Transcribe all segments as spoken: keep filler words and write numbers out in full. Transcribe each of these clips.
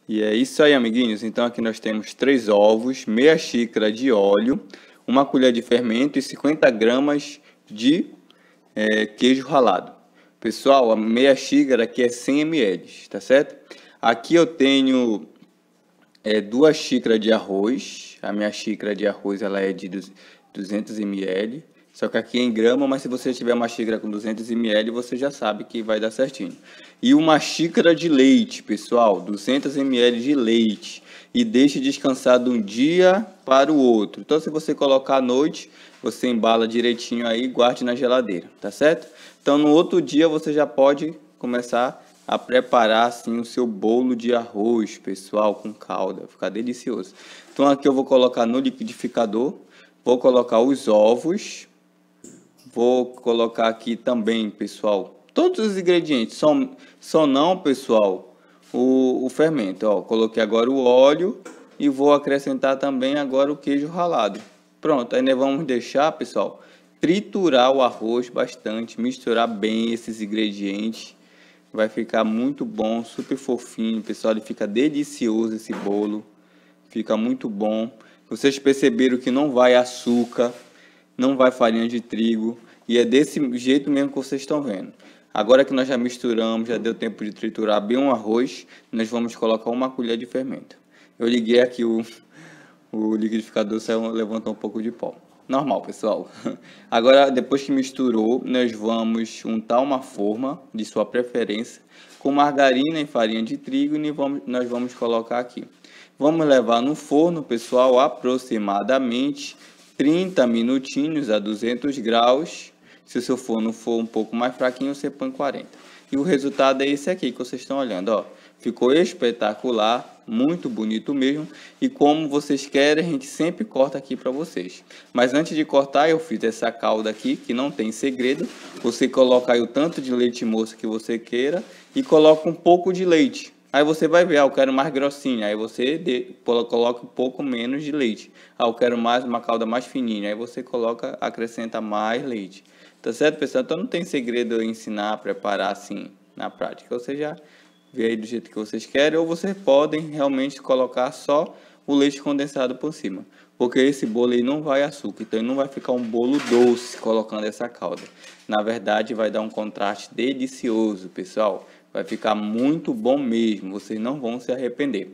E é isso aí, amiguinhos. Então aqui nós temos três ovos, meia xícara de óleo, uma colher de fermento e cinquenta gramas de é, queijo ralado. Pessoal, a meia xícara aqui é cem mililitros, tá certo? Aqui eu tenho é, duas xícaras de arroz. A minha xícara de arroz ela é de duzentos mililitros. Só que aqui é em grama, mas se você tiver uma xícara com duzentos mililitros, você já sabe que vai dar certinho. E uma xícara de leite, pessoal, duzentos mililitros de leite. E deixe descansar de um dia para o outro. Então, se você colocar à noite, você embala direitinho aí e guarde na geladeira, tá certo? Então, no outro dia, você já pode começar a preparar assim o seu bolo de arroz, pessoal, com calda. Vai ficar delicioso. Então, aqui eu vou colocar no liquidificador. Vou colocar os ovos. Vou colocar aqui também, pessoal, todos os ingredientes. Só, só não, pessoal, o, o fermento. Ó, coloquei agora o óleo e vou acrescentar também agora o queijo ralado. Pronto, aí nós vamos deixar, pessoal, triturar o arroz bastante, misturar bem esses ingredientes. Vai ficar muito bom, super fofinho, pessoal. Ele fica delicioso esse bolo. Fica muito bom. Vocês perceberam que não vai açúcar, não vai farinha de trigo. E é desse jeito mesmo que vocês estão vendo. Agora que nós já misturamos, já deu tempo de triturar bem um arroz, nós vamos colocar uma colher de fermento. Eu liguei aqui o, o liquidificador, saiu, levantou um pouco de pó. Normal, pessoal. Agora, depois que misturou, nós vamos untar uma forma de sua preferência com margarina e farinha de trigo e vamos, nós vamos colocar aqui. Vamos levar no forno, pessoal, aproximadamente trinta minutinhos a duzentos graus. Se o seu forno for um pouco mais fraquinho, você põe quarenta. E o resultado é esse aqui que vocês estão olhando, ó. Ficou espetacular, muito bonito mesmo. E como vocês querem, a gente sempre corta aqui para vocês. Mas antes de cortar, eu fiz essa calda aqui, que não tem segredo. Você coloca aí o tanto de leite moça que você queira e coloca um pouco de leite. Aí você vai ver, ah, eu quero mais grossinha. Aí você de, coloca um pouco menos de leite. Ah, eu quero mais uma calda mais fininha. Aí você coloca, acrescenta mais leite. Tá certo, pessoal? Então não tem segredo eu ensinar a preparar assim na prática. Você já vê aí do jeito que vocês querem. Ou vocês podem realmente colocar só o leite condensado por cima. Porque esse bolo aí não vai açúcar. Então ele não vai ficar um bolo doce colocando essa calda. Na verdade vai dar um contraste delicioso, pessoal. Vai ficar muito bom mesmo. Vocês não vão se arrepender.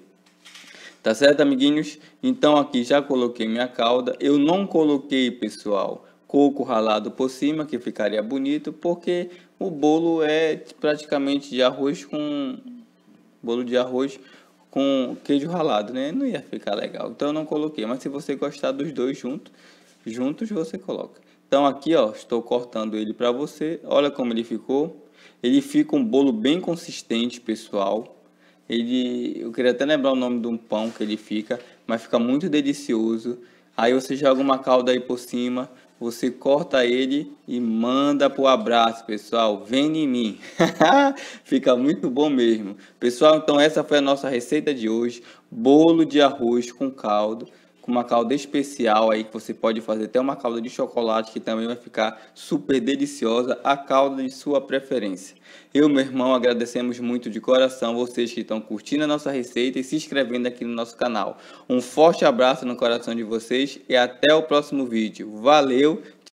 Tá certo, amiguinhos? Então aqui já coloquei minha calda. Eu não coloquei, pessoal, coco ralado por cima, que ficaria bonito, porque o bolo é praticamente de arroz com bolo de arroz com queijo ralado, né? Não ia ficar legal. Então eu não coloquei, mas se você gostar dos dois juntos, juntos você coloca. Então aqui, ó, estou cortando ele para você. Olha como ele ficou. Ele fica um bolo bem consistente, pessoal. Ele, eu queria até lembrar o nome de um pão que ele fica, mas fica muito delicioso. Aí você joga uma calda aí por cima, você corta ele e manda pro abraço, pessoal. Vem em mim. Fica muito bom mesmo. Pessoal, então essa foi a nossa receita de hoje. Bolo de arroz com caldo, com uma calda especial aí que você pode fazer até uma calda de chocolate que também vai ficar super deliciosa, a calda de sua preferência. Eu, meu irmão, agradecemos muito de coração vocês que estão curtindo a nossa receita e se inscrevendo aqui no nosso canal. Um forte abraço no coração de vocês e até o próximo vídeo. Valeu!